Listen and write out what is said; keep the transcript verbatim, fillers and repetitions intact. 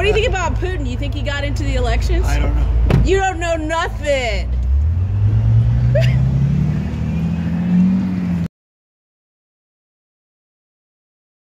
What do you think about Putin? You think he got into the elections? I don't know. You don't know nothing.